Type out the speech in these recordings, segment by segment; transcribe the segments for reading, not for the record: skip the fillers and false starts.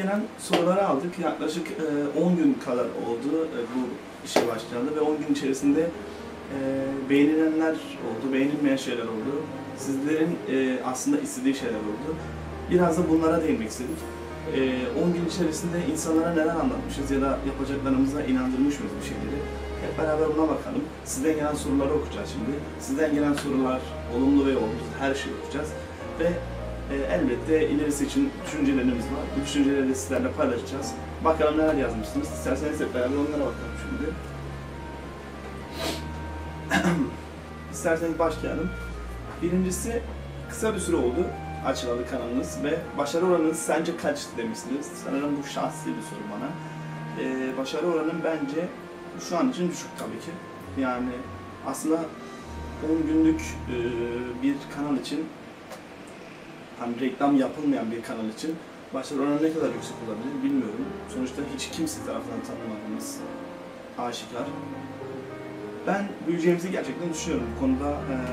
gelen soruları aldık. Yaklaşık 10 gün kadar oldu bu işe başlayalı ve 10 gün içerisinde beğenilenler oldu, beğenilmeyen şeyler oldu. Sizlerin aslında istediği şeyler oldu. Biraz da bunlara değinmek istedik. 10 gün içerisinde insanlara neler anlatmışız ya da yapacaklarımıza inandırmış mıyız bir şeyleri? Hep beraber buna bakalım. Sizden gelen soruları okuyacağız şimdi. Sizden gelen sorular olumlu ve olumsuz her şeyi okuyacağız. Ve elbette ilerisi için düşüncelerimiz var. Bu düşünceleri de sizlerle paylaşacağız. Bakalım neler yazmışsınız. İsterseniz hep beraber onlara bakalım şimdi. İsterseniz başlayalım. Birincisi, kısa bir süre oldu açılalı kanalınız ve başarı oranınız sence kaç demişsiniz? Sanırım bu şahsi bir soru bana. Başarı oranım bence şu an için düşük tabii ki. Yani aslında 10 günlük bir kanal için, hani reklam yapılmayan bir kanal için başarı oranı ne kadar yüksek olabilir bilmiyorum. Sonuçta hiç kimse tarafından tanımadığımız aşikar. Ben büyüyeceğimizi gerçekten düşünüyorum bu konuda.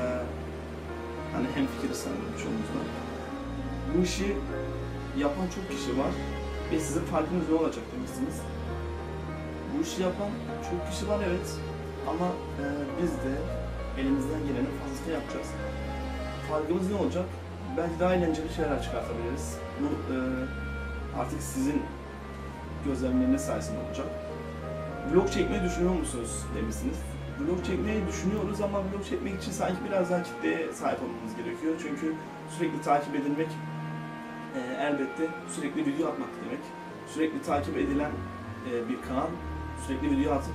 Hani hemfikiriz sanırım çoğumuzda. Bu işi yapan çok kişi var ve sizin farkınız ne olacak demişsiniz. Bu işi yapan çok kişi var, evet, ama biz de elimizden gelenin fazlasını yapacağız. Farkımız ne olacak? Belki daha eğlenceli şeyler çıkartabiliriz. Bu artık sizin gözlemleriniz sayesinde olacak. Vlog çekmeyi düşünüyor musunuz demişsiniz. Vlog çekmeyi düşünüyoruz ama vlog çekmek için sanki biraz daha kitleye sahip olmamız gerekiyor. Çünkü sürekli takip edilmek elbette sürekli video atmak demek. Sürekli takip edilen bir kanal, sürekli video atıp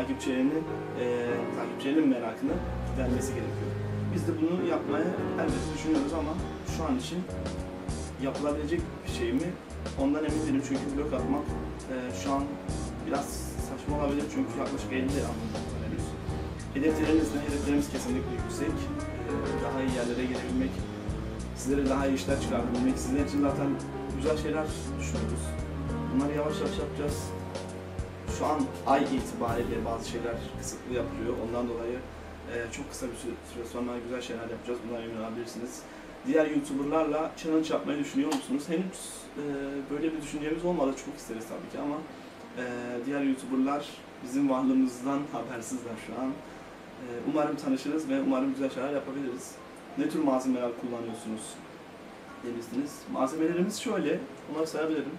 takipçilerinin merakını gidermesi gerekiyor. Biz de bunu yapmaya elbette düşünüyoruz ama şu an için yapılabilecek bir şey mi? Ondan emin değilim çünkü vlog atmak şu an biraz saçma olabilir çünkü yaklaşık 50 anlamda henüz. Hedeflerimiz kesinlikle yüksek. Daha iyi yerlere gelebilmek, sizlere daha iyi işler çıkarabilmek, sizler için zaten güzel şeyler düşünüyoruz. Bunları yavaş yavaş yapacağız. Şu an ay itibariyle bazı şeyler kısıtlı yapılıyor. Ondan dolayı çok kısa bir süre sonra güzel şeyler yapacağız. Bundan emin olabilirsiniz. Diğer YouTuber'larla challenge yapmayı düşünüyor musunuz? Henüz böyle bir düşüncemiz olmadı. Çok isteriz tabii ki ama diğer YouTuber'lar bizim varlığımızdan habersizler şu an. Umarım tanışırız ve umarım güzel şeyler yapabiliriz. Ne tür malzemeler kullanıyorsunuz demişsiniz. Malzemelerimiz şöyle, onları sayabilirim.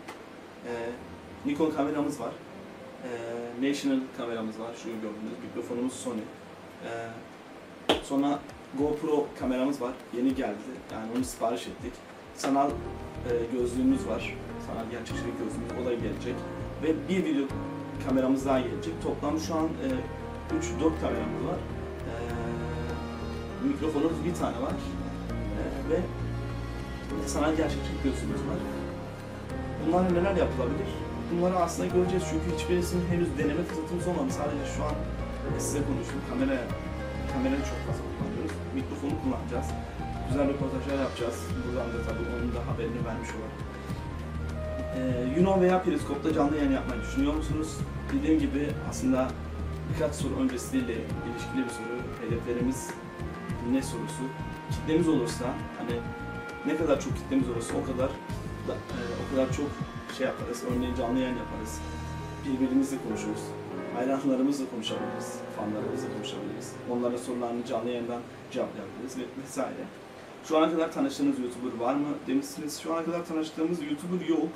Nikon kameramız var. National kameramız var, şu gördüğünüz mikrofonumuz Sony. Sonra GoPro kameramız var, yeni geldi, yani onu sipariş ettik. Sanal gözlüğümüz var, sanal gerçekçilik gözlüğümüz, o da gelecek. Ve bir video kameramız daha gelecek. Toplam şu an 3-4 kameramız var. Mikrofonumuz bir tane var. Ve sanal gerçekçilik gözlüğümüz var. Bunlarla neler yapılabilir? Bunları aslında göreceğiz çünkü hiçbirisinin henüz deneme fırsatımız olmadı. Sadece şu an size konuştum. Kamerayı çok fazla kullanıyoruz. Mikrofonu kullanacağız. Güzel röportajlar yapacağız. Buradan da tabii onun da haberini vermiş olalım. Yuno veya Periskop'ta canlı yayın yapmayı düşünüyor musunuz? Dediğim gibi aslında birkaç soru öncesiyle ilişkili bir soru. Hedeflerimiz ne sorusu? Kitlemiz olursa, hani ne kadar çok kitlemiz olursa o kadar çok şey yaparız. Örneğin canlı yayın yaparız. Birbirimizle konuşuruz. Hayranlarımızla konuşabiliriz. Fanlarımızla konuşabiliriz. Onlara sorularını canlı yayından cevaplayabiliriz vesaire. Şu ana kadar tanıştığınız YouTuber var mı demişsiniz. Şu ana kadar tanıştığımız YouTuber yok.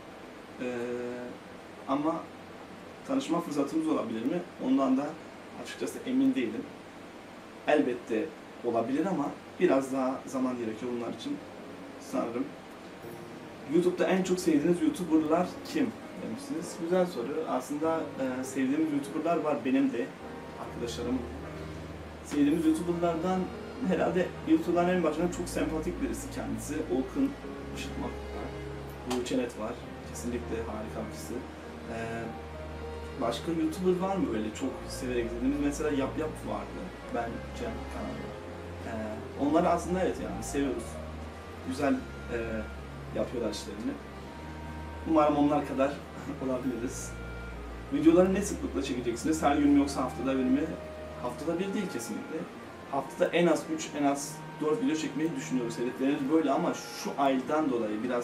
Ama tanışma fırsatımız olabilir mi? Ondan da açıkçası emin değilim. Elbette olabilir ama biraz daha zaman gerekiyor bunlar için sanırım. YouTube'da en çok sevdiğiniz YouTuber'lar kim demişsiniz. Güzel soru. Aslında sevdiğimiz YouTuber'lar var, benim de arkadaşlarım. Sevdiğimiz YouTuber'lardan herhalde YouTube'ların en başında çok sempatik birisi kendisi. Orkun Işıtmak var. Burçenet var. Kesinlikle harika birisi. Başka YouTuber var mı öyle çok severek izlediğimiz? Mesela Yap Yap vardı. Ben Cem kanalı. Onları aslında evet yani seviyoruz. Güzel yapıyorlar işlerini. Umarım onlar kadar olabiliriz. Videoları ne sıklıkla çekeceksiniz? Her gün mü yoksa haftada bir mi? Haftada bir değil kesinlikle. Haftada en az 3, en az 4 video çekmeyi düşünüyoruz. Hedeflerimiz böyle ama şu aydan dolayı biraz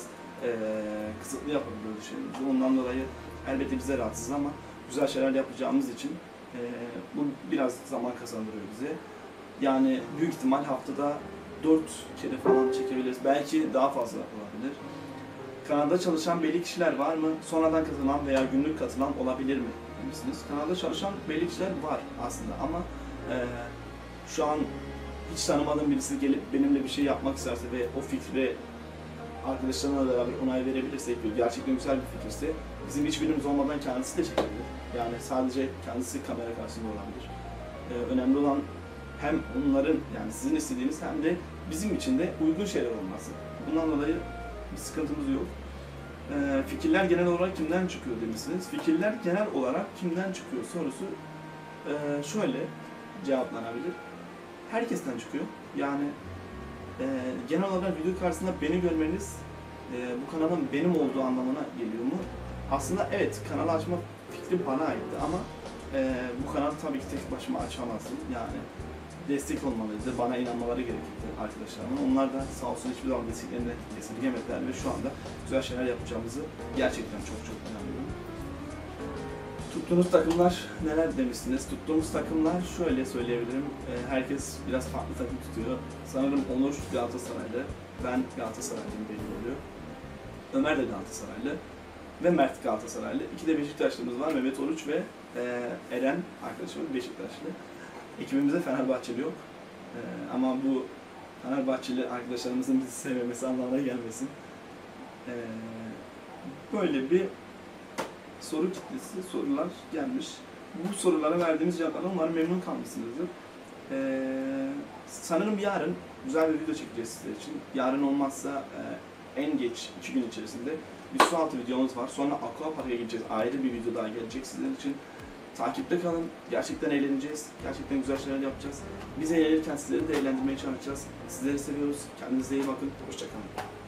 kısıtlı yapabiliyoruz şeyimizi. Ondan dolayı elbette bize rahatsız ama güzel şeyler yapacağımız için bu biraz zaman kazandırıyor bize. Yani büyük ihtimal haftada 4 kere falan çekebiliriz. Belki daha fazla olabilir. Kanalda çalışan belli kişiler var mı? Sonradan katılan veya günlük katılan olabilir mi demişsiniz. Kanalda çalışan belli kişiler var aslında ama şu an hiç tanımadığım birisi gelip benimle bir şey yapmak isterse ve o fikre arkadaşlarımla beraber onay verebilirsek ve gerçekten güzel bir fikirse bizim hiçbirimiz olmadan kendisi de çekebilir. Yani sadece kendisi kamera karşısında olabilir. Önemli olan hem onların yani sizin istediğiniz hem de bizim için de uygun şeyler olması. Bundan dolayı bir sıkıntımız yok. Fikirler genel olarak kimden çıkıyor demişsiniz. Fikirler genel olarak kimden çıkıyor sorusu şöyle cevaplanabilir. Herkesten çıkıyor. Yani genel olarak video karşısında beni görmeniz bu kanalın benim olduğu anlamına geliyor mu? Aslında evet, kanalı açma fikri bana aitti ama bu kanalı tabii ki tek başıma açamazdım. Yani destek olmalıydı, bana inanmaları gerekirdi arkadaşlarımın. Onlar da sağ olsun hiçbir zaman desteklerinden esirgemediler ve şu anda güzel şeyler yapacağımızı gerçekten çok inanıyorum. Tuttuğunuz takımlar neler demişsiniz? Tuttuğumuz takımlar şöyle söyleyebilirim. Herkes biraz farklı takım tutuyor. Sanırım Onur Galatasaraylı, ben Galatasaraylıyım belli oluyor. Ömer de Galatasaraylı ve Mert Galatasaraylı. İki de Beşiktaşlımız var, Mehmet Oruç ve Eren arkadaşım Beşiktaşlı. Ekibimizde Fenerbahçeli yok. Ama bu Fenerbahçeli arkadaşlarımızın bizi sevmemesi anlamına gelmesin. Böyle bir soru kitlesi, sorular gelmiş. Bu sorulara verdiğimiz cevaplardan umarım memnun kalmışsınızdır. Sanırım yarın güzel bir video çekeceğiz sizler için. Yarın olmazsa en geç 2 gün içerisinde bir su altı videomuz var. Sonra Aquapark'a gideceğiz. Ayrı bir video daha gelecek sizler için. Takipte kalın. Gerçekten eğleneceğiz. Gerçekten güzel şeyler yapacağız. Biz eğlenirken sizleri de eğlendirmeye çalışacağız. Sizleri seviyoruz. Kendinize iyi bakın. Hoşça kalın.